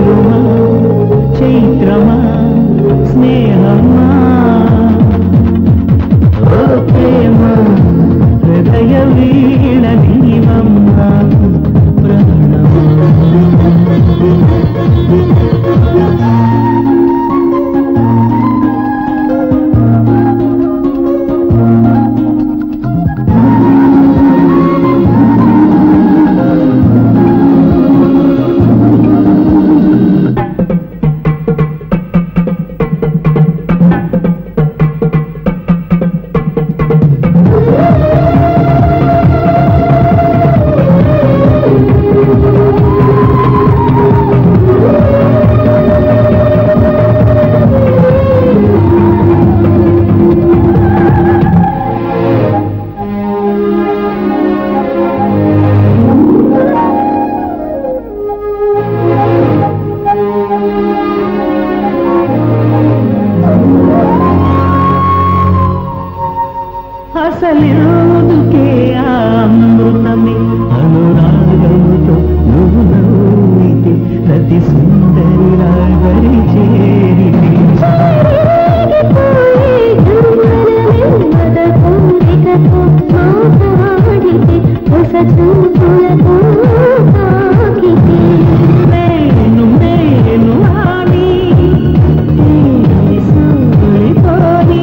చేరుమా చైత్రమా స్నేహమా ఓ ప్రేమ హృదయ వీణ నీవమ్మా ప్రాణమా అసలుకే అమృతమే అనురాగముతో నువ్వు నవ్వితే ప్రతి సుందరి రాగరి చేరితే నేను నేను అని సూరిపోని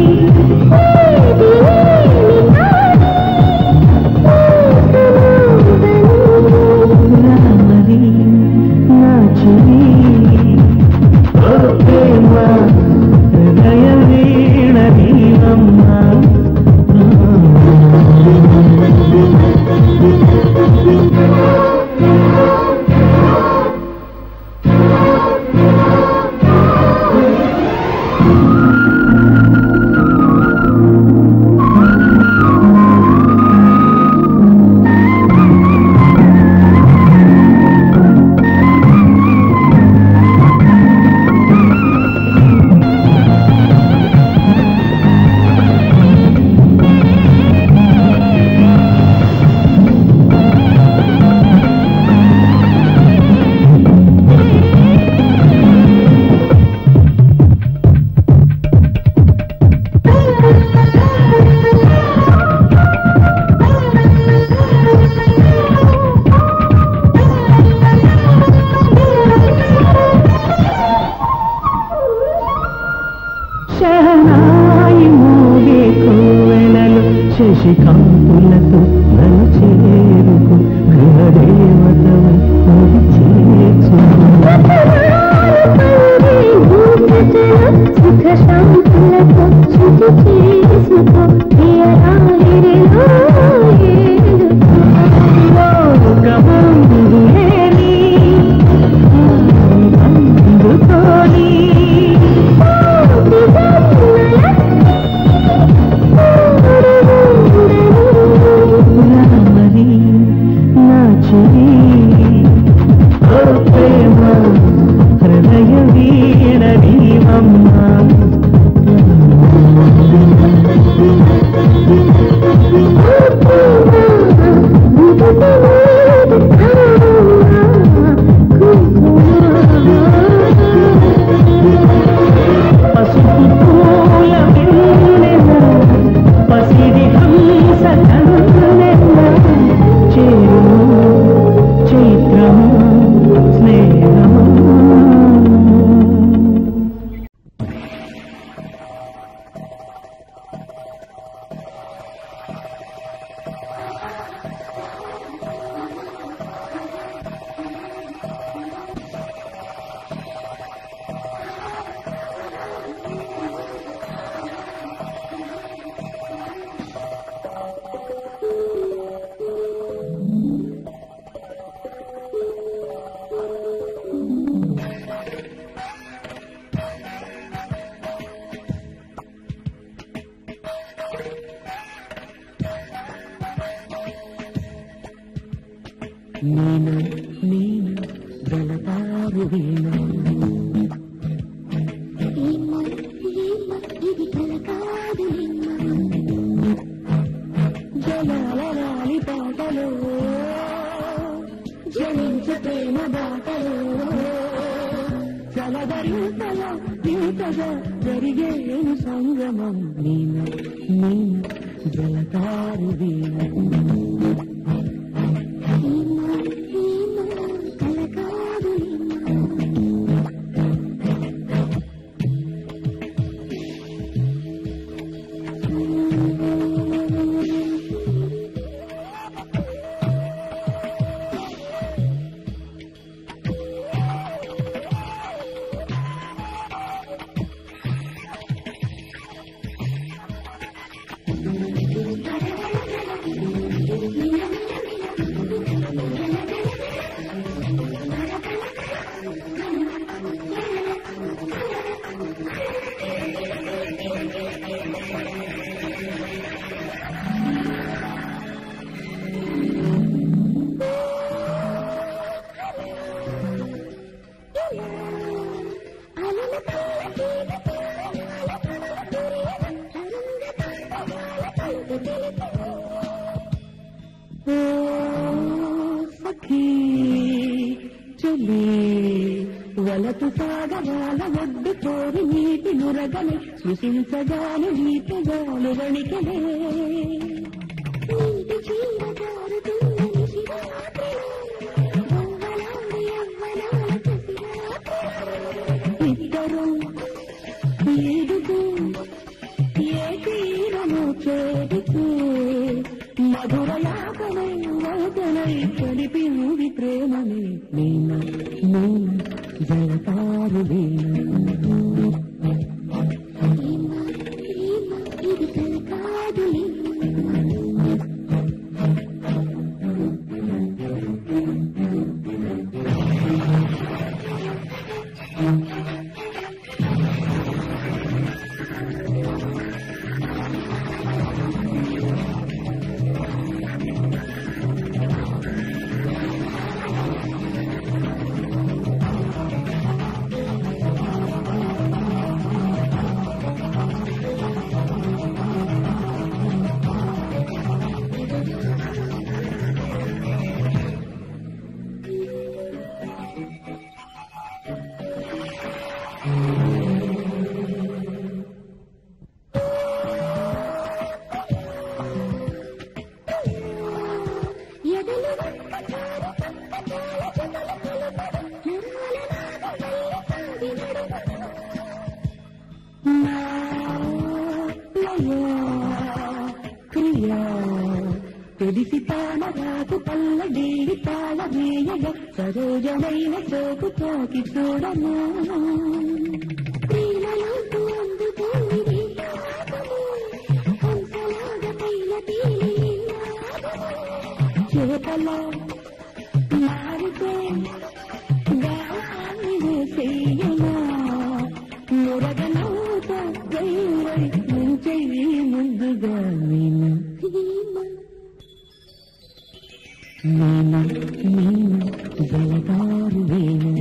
శహనాయి మోగే కోవెలలో శశికాంతులతో నన్ను చేరుకు గృహదేవతవై నది చేర్చు సుఖ శాంతులతో శుచి చేసుకో లోకమందులేని అందుతోని హృదయ వీణ నీవమ్మా పసుపు పూల వెన్నెల పసిడి హంస కన్నెల చేరుము చైత్రము స్నేహము నీను నీను గలతారు వీణ ఇది కలకాదు జలాలి పాటలు జనించు ప్రేమ బాటలు చల్లగా జరిగేను సంగమం మీన మీన జలతారు వీణ కలకాదు వలపు సాగరాల ఒడ్డు కోరి నీటి నురగలే సృశించగాను నీటిగాలు వణికలే నీటి చీర జారుతున్న ఇద్దరు ఏడుతూ ఏ తీరము చేరుతూ మధురయాకమై వదనై కలిపింది ప్రేమని మీన మీన జలతారు వీణ ఇది కలకాదు తెలిసి తాళరాకు పల్లడేడి తాళవేయగ సరోజమైన సోకు తాకి చూడము చేపల మారితే గాలి వేసేయనా మురగనౌత గైరై ముంచెయ్యి ముందుగా మీన మీన మీన జలతారు వీణ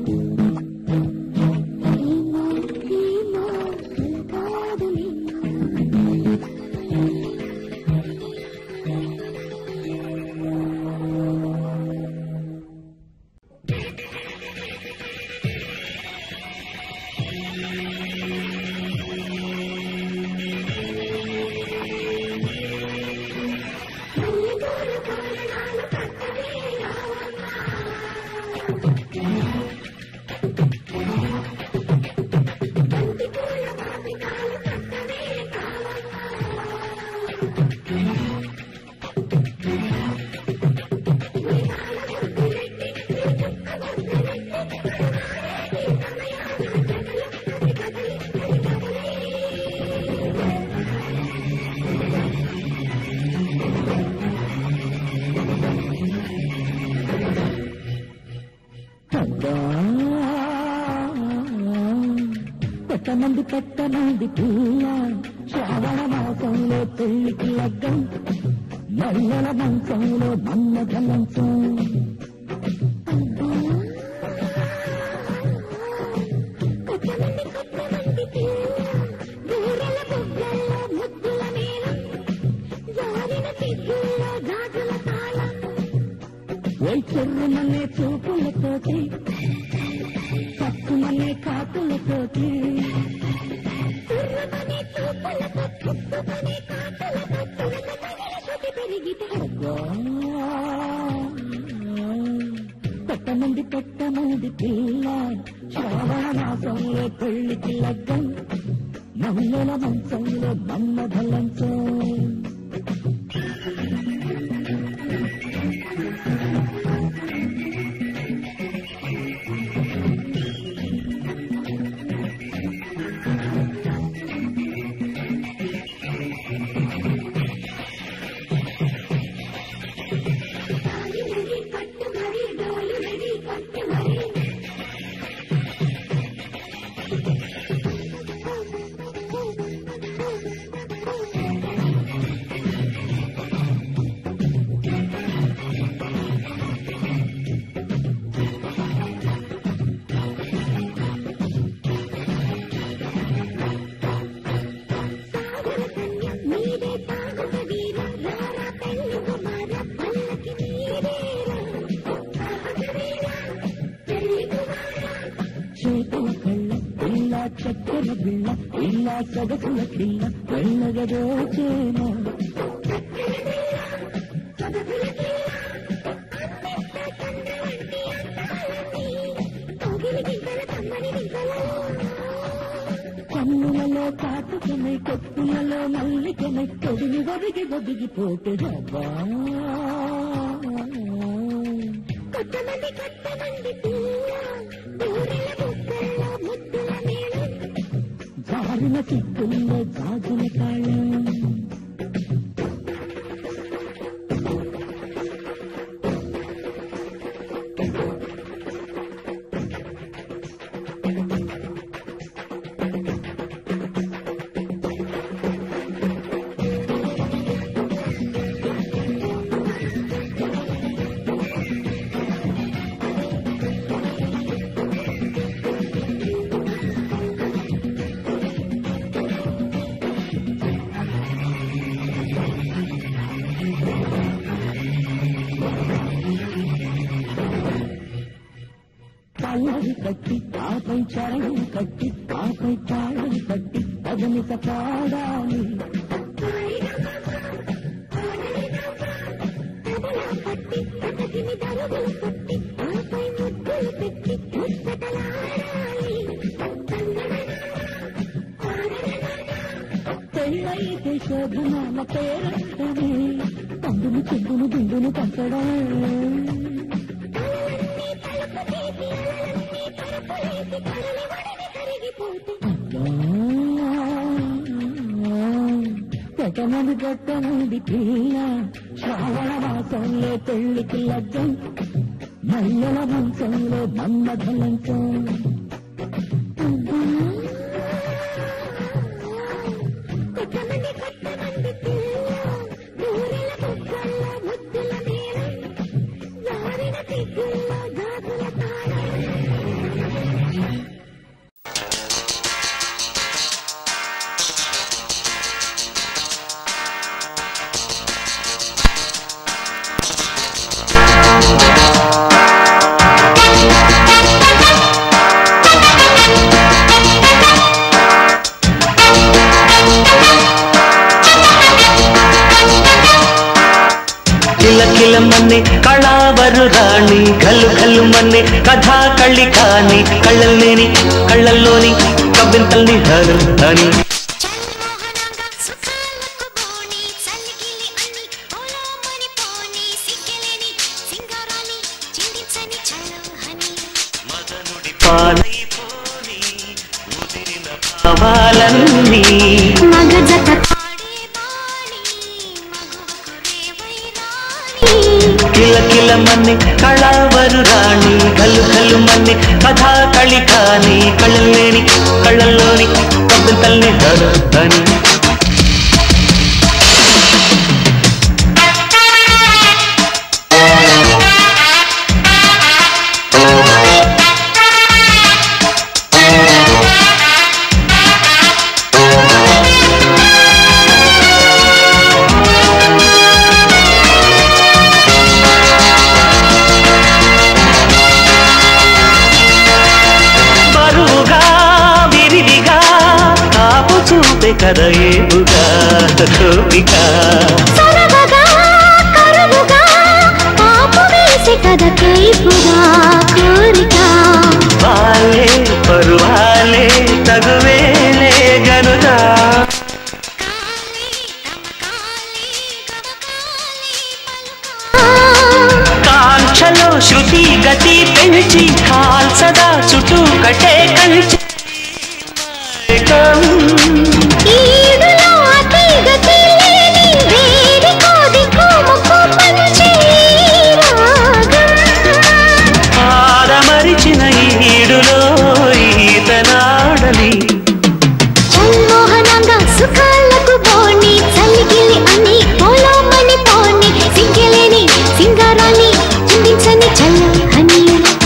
పెట్టమంది పిల్ల శ్రావణ మాసంలో పెళ్లికి లగ్గం మల్లెల మంచంలో మన్నగ మంచం చెరువులనే చూపులతోటి చక్కున కాకులతోటి తుర్రమనే చూపులతో తుప్పుమనే కాకులతో తురకతగిలి శృతి పెరిగితే పెట్టమంది పిల్ల శ్రావణ మాసంలో పెళ్లికి లగ్గం మల్లెల మంచంలో మన్మథ లంచం చక్కెర బిళ్ళ ఇలా సగసుల పిల్ల వెళ్ళగదోచేమో కన్నులలో కాటుకమై కొప్పులలో మల్లికమై కొడిని ఒదిగిపోతే హబ్బా కొట్టమంది జారిన చిక్కుల్లో జాజుల తాళం పల్లవి కట్టి ఆపై చరణం కట్టి ఆపై తాళం కట్టి పదనిక పాడాలి పెళ్ళైతే శోభనాల పేరంటనే పండును చెందును బిందును పంచడం పెట్టమంది పిల్ల శ్రావణ మాసంలో పెళ్లికి లగ్గం మల్లెల మంచంలో మన్మథ లంచం మన్నే కళావరు రాణి కల్లు కల్లు మన్నే కథా కళ్ళి కాని కళ్ళల్లేని కళ్ళల్లోని కవ్వింతల్ని హరు అని మదనుడి పాలైపోని ముదిరిన భావాలన్నీ మగజత కిల కిల మన్నే కళావరు రాణి కల్లు కల్లు మన్నే కథా కళి కాని కళ్ళల్లేని కళ్ళల్లోని కవ్వింతల్ని హరు అని చూస్తే కదా ఏపుగా కోపిక సరవగా కరువుగా పాపు వేసే కదా కైపుగా కోరిక వాళ్ళే పరువాలే తగువేలే గనుగా కాంక్షలో శృతి గతి పెంచి కాల్సదా చుట్టూ కటే కంచి ఈడులో అతి గతి లేని వేడి కోదికు ముక్కు పంచి రాగం ఆదమరిచిన ఈడులో ఈతనాడలి చల్మోహనంగా సుఖాలకు పోని చల్లిగిలి అని పోలోమని పోని సింగలేని సింగారాన్ని చిందించని చల్ల హని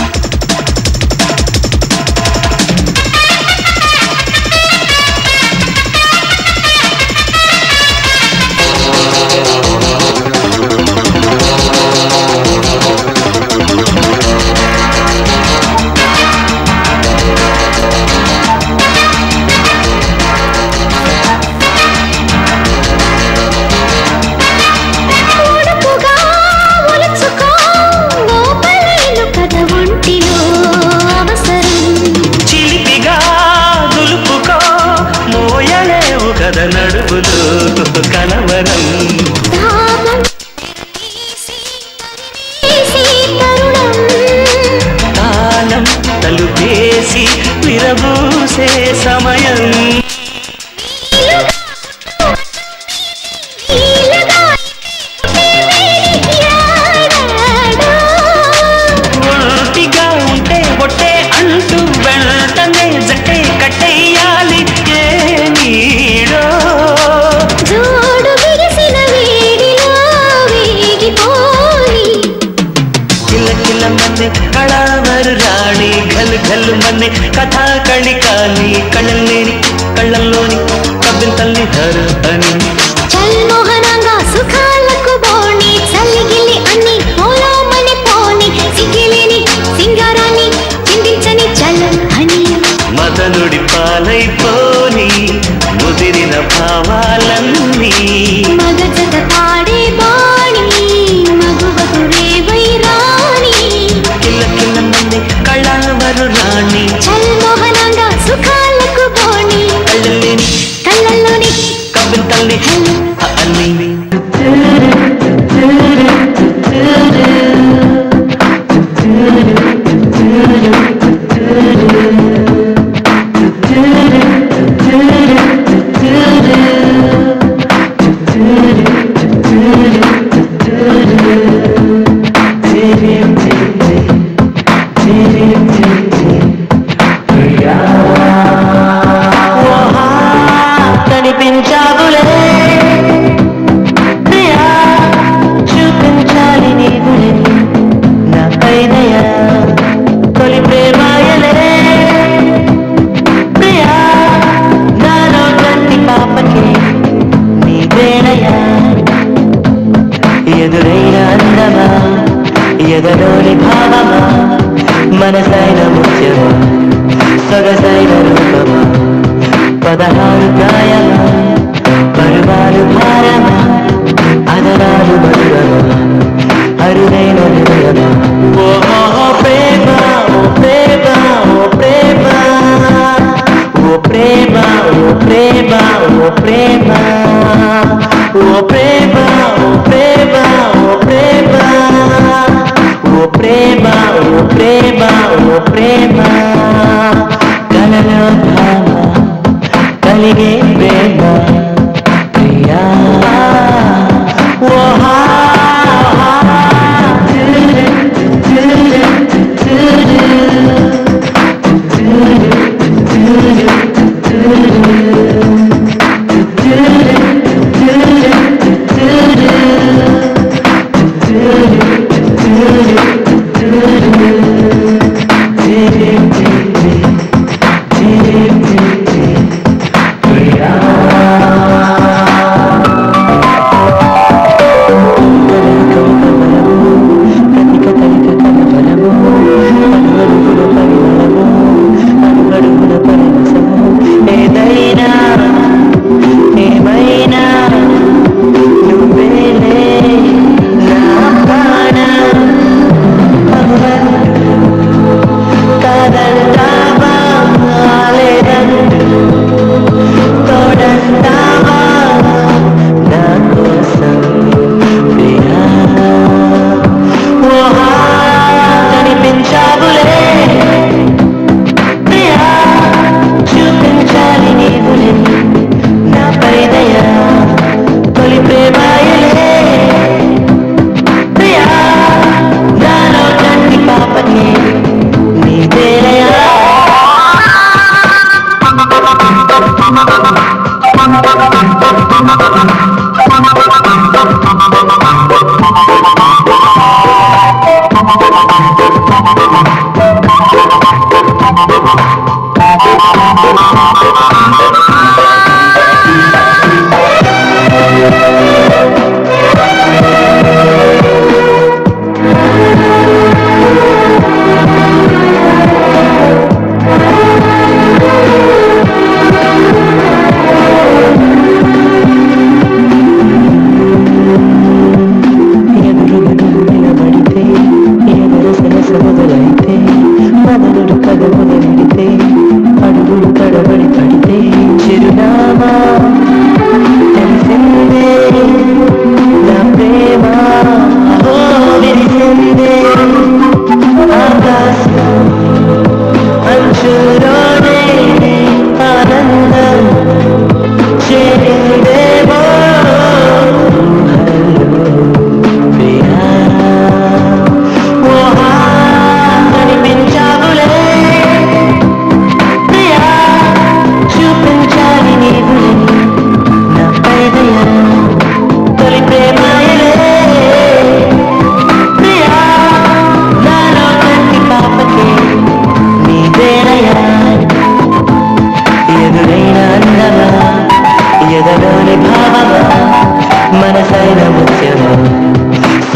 ఉడుపుగా ఉలుచుకో గోపలేను కథ ఒంటిలో అవసరం చిలిపిగా దులుపుకో మోయలేవు కథ నడుపులు కలవరం దాహం తీసి తరుణం కాలం తలుపేసి విరబూసే సమయం ఈలగా యాడాడో ఒంటిగా ఉంటే బొట్టే అంటూ వెంటనే జట్టే కట్టేయాలి ఏ నీడో జోడు బిగిసిన వేడిలో వేగిపోని కిల కిల మన్నే కళావరు రాణి ఘలు ఘలు మన్నే కథా కళికాని కళ్ళల్లోని కబ్బింతల్ని ధర అని చల్మోహనంగా సుఖాలకు బోని చల్లిగిలి అన్ని పోలోమని పోని సిగ్గిలేని సింగారాన్ని చిందించని చల్లం హని మదనుడి పాలైపోని ముదిరిన భావాలన్నీ మగజత పాడే బాణి మగువకు రేవై రాణి కిల్ల కిల్ల మన్నే కళావరు రాణి చల్మోహనంగా సుఖాలకు బోని కళ్ళల్లోని కబ్బింతల్ని అన్ని కనిపించావులే ప్రియా చూపించాలి నీవులే నా పైనయా తొలి ప్రేమాయలే ప్రియా నాలో కంటి పాపకి నీవేనయా ఎదురైన అందమా ఎదలోని భావమా మనసైన ముత్యమా సొగసైన రూపమా 16 ప్రాయమా పరువాలు భారమా అదరాలు మధురమా అరుదైన హృదయమా ఓ ప్రేమ ఓ ప్రేమ ఓ ప్రేమ ఓ ప్రేమ ఓ ప్రేమ ఓ ప్రేమ ఓ ప్రేమ ఓ ప్రేమ ఓ ప్రేమ ఓ ప్రేమ ఓ ప్రేమ ఓ ప్రేమ కలలో భామ కలిగే ప్రేమ ప్రియా ఓహా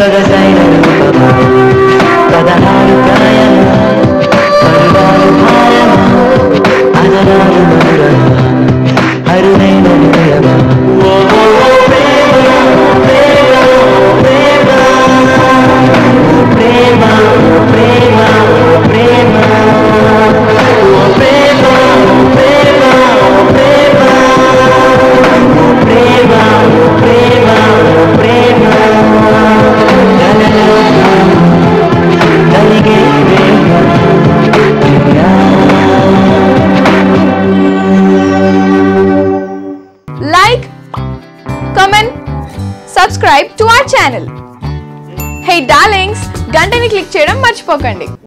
సొగసైన రూపమా పదహారు ప్రాయమా పరువాలు భారమా అదనాలు మధురమా అరుణైన హృదయమా ప్రేమ ప్రేమ ప్రేమ ప్రేమ ప్రేమ ప్రేమ ప్రేమ ప్రేమ ప్రేమ కలిగే ప్రేమ Like, comment, subscribe to our channel. Hey darlings, గంటని click చేయడం మర్చిపోకండి.